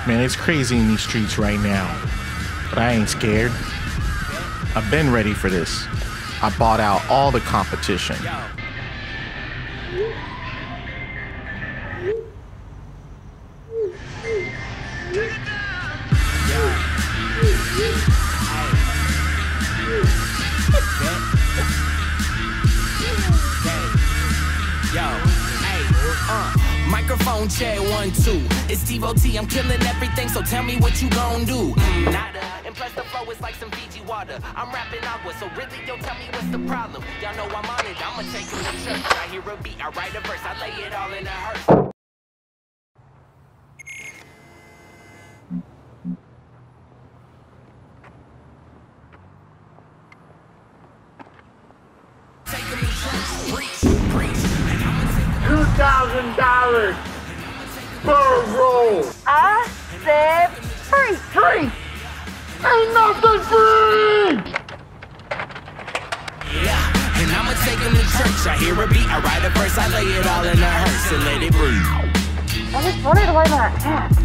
Man, it's crazy in these streets right now. But I ain't scared. I've been ready for this. I bought out all the competition. Microphone check 1 2. It's T.O.T. I'm killing everything, so tell me what you gon' do. Nada. And plus the flow is like some Fiji water. I'm rapping agua, so really, yo, tell me what's the problem. Y'all know I'm on it. I'ma take it to church. I hear a beat, I write a verse, I lay it all in a hearse. $2,000 for a roll. I said free. Free. Ain't nothing free. Yeah, and I'ma take him to church. I hear a beat, I write a verse, I lay it all in a hearse and let it breathe. I just wanted to wear my hat.